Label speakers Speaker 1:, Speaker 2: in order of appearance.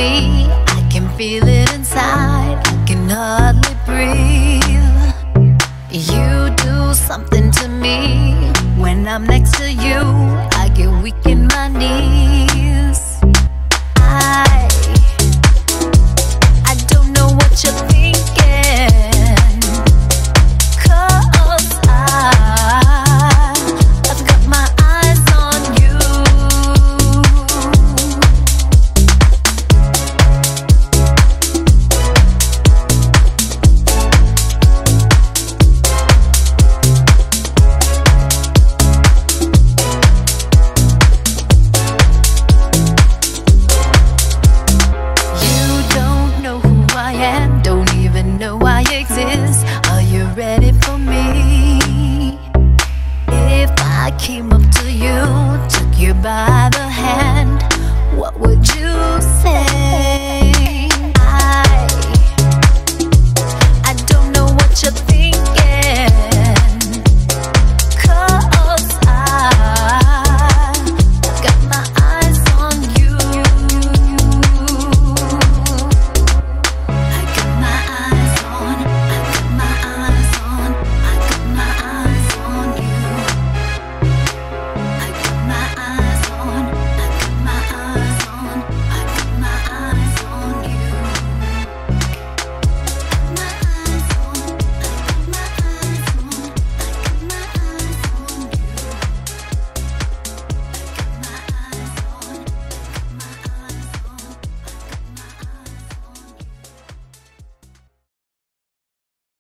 Speaker 1: me. I can feel it inside, I can hardly breathe. You do something to me. When I'm next to you, I get weak in my knees.